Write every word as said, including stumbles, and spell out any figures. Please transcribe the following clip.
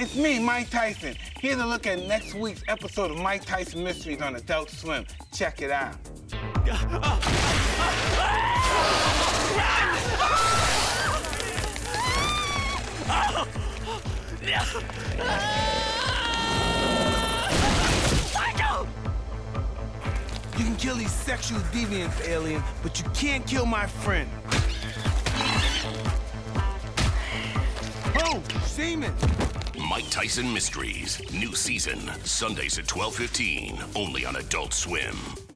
It's me, Mike Tyson, here to look at next week's episode of Mike Tyson Mysteries on Adult Swim. Check it out. You can kill these sexual deviants, alien, but you can't kill my friend. Oh, semen! Mike Tyson Mysteries, new season, Sundays at twelve fifteen, only on Adult Swim.